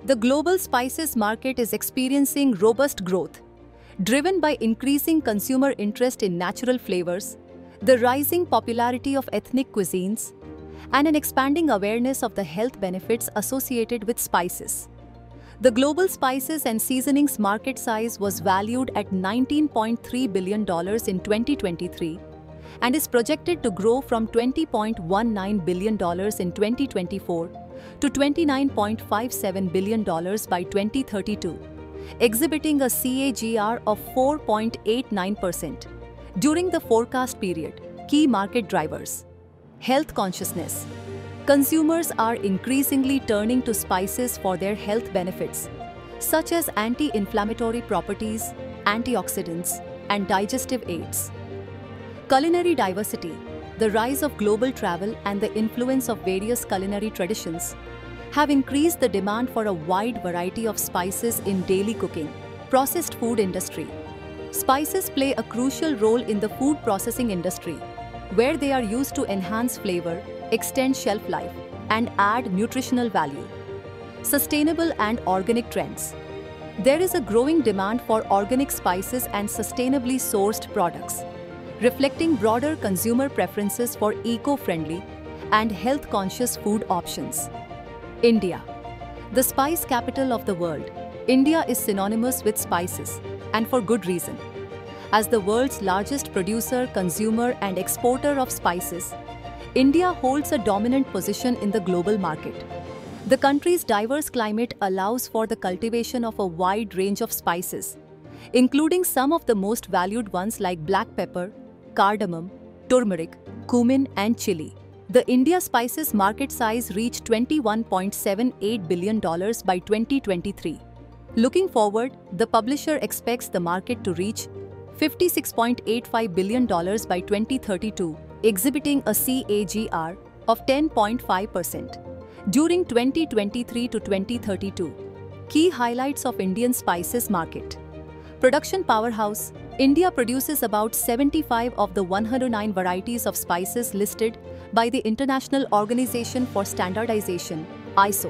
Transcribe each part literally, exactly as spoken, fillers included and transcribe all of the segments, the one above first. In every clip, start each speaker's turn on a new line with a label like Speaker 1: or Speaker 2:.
Speaker 1: The global spices market is experiencing robust growth, driven by increasing consumer interest in natural flavors, the rising popularity of ethnic cuisines, and an expanding awareness of the health benefits associated with spices. The global spices and seasonings market size was valued at nineteen point three billion dollars in twenty twenty-three and is projected to grow from twenty point one nine billion dollars in twenty twenty-four to twenty-nine point five seven billion dollars by twenty thirty-two, exhibiting a C A G R of four point eight nine percent. During the forecast period, key market drivers. Health consciousness. Consumers are increasingly turning to spices for their health benefits, such as anti-inflammatory properties, antioxidants, and digestive aids. Culinary diversity. The rise of global travel and the influence of various culinary traditions have increased the demand for a wide variety of spices in daily cooking. Processed food industry. Spices play a crucial role in the food processing industry, where they are used to enhance flavor, extend shelf life, and add nutritional value. Sustainable and organic trends. There is a growing demand for organic spices and sustainably sourced products, reflecting broader consumer preferences for eco-friendly and health-conscious food options. India. The spice capital of the world, India is synonymous with spices, and for good reason. As the world's largest producer, consumer, and exporter of spices, India holds a dominant position in the global market. The country's diverse climate allows for the cultivation of a wide range of spices, including some of the most valued ones like black pepper, cardamom, turmeric, cumin, and chili. The India spices market size reached twenty-one point seven eight billion dollars by twenty twenty-three. Looking forward, the publisher expects the market to reach fifty-six point eight five billion dollars by twenty thirty-two, exhibiting a C A G R of ten point five percent. During twenty twenty-three to twenty thirty-two, key highlights of Indian spices market. Production powerhouse. India produces about seventy-five of the one hundred nine varieties of spices listed by the International Organization for Standardization, I S O.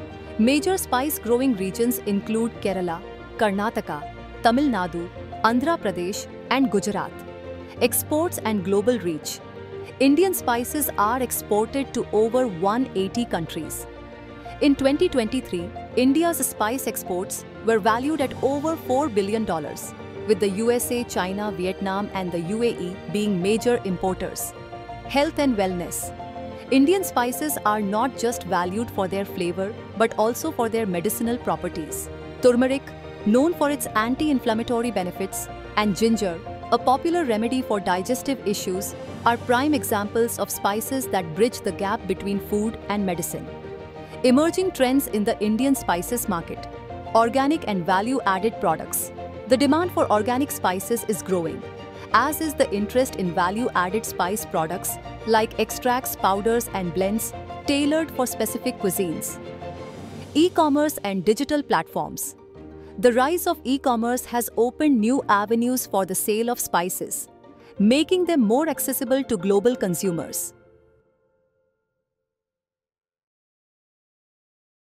Speaker 1: Major spice growing regions include Kerala, Karnataka, Tamil Nadu, Andhra Pradesh, and Gujarat. Exports and global reach. Indian spices are exported to over one hundred eighty countries. In twenty twenty-three, India's spice exports were valued at over four billion dollars, with the U S A, China, Vietnam, and the U A E being major importers. Health and wellness. Indian spices are not just valued for their flavor, but also for their medicinal properties. Turmeric, known for its anti-inflammatory benefits, and ginger, a popular remedy for digestive issues, are prime examples of spices that bridge the gap between food and medicine. Emerging trends in the Indian spices market. Organic and value-added products. The demand for organic spices is growing, as is the interest in value-added spice products like extracts, powders, and blends tailored for specific cuisines. E-commerce and digital platforms. The rise of e-commerce has opened new avenues for the sale of spices, making them more accessible to global consumers.